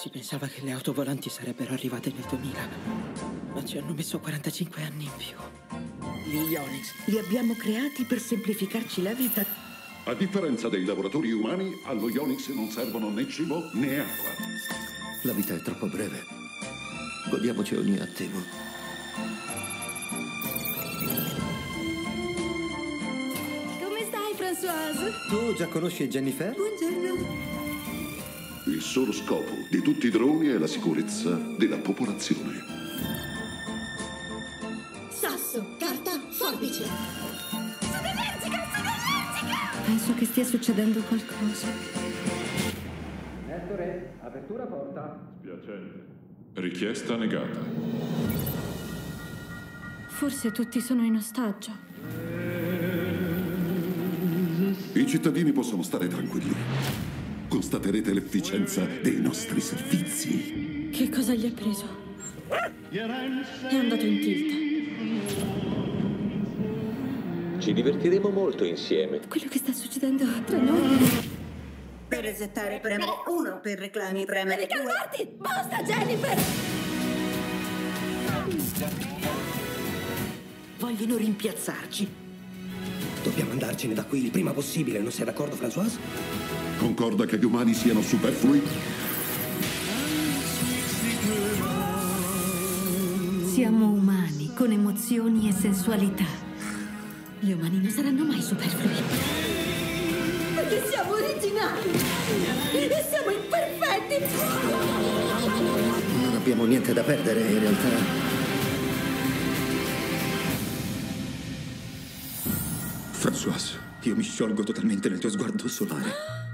Si pensava che le auto volanti sarebbero arrivate nel 2000, ma ci hanno messo 45 anni in più. Gli Onyx li abbiamo creati per semplificarci la vita. A differenza dei lavoratori umani, allo Onyx non servono né cibo né acqua. La vita è troppo breve. Godiamoci ogni attimo. Come stai, Françoise? Tu già conosci Jennifer? Buongiorno. Il solo scopo di tutti i droni è la sicurezza della popolazione. Sasso, carta, forbice. Sono allergica! Penso che stia succedendo qualcosa. Ettore, apertura porta. Spiacente. Richiesta negata. Forse tutti sono in ostaggio. I cittadini possono stare tranquilli. Constaterete l'efficienza dei nostri servizi. Che cosa gli ha preso? È andato in tilt. Ci divertiremo molto insieme. Quello che sta succedendo tra noi. Per resettare premere 1, per reclami premere 2. Calmarti! Basta, Jennifer! Vogliono rimpiazzarci. Dobbiamo andarcene da qui il prima possibile, non sei d'accordo, Françoise? Concorda che gli umani siano superflui? Siamo umani, con emozioni e sensualità. Gli umani non saranno mai superflui. Perché siamo originali! E siamo imperfetti! Non abbiamo niente da perdere, in realtà. Françoise, io mi sciolgo totalmente nel tuo sguardo solare.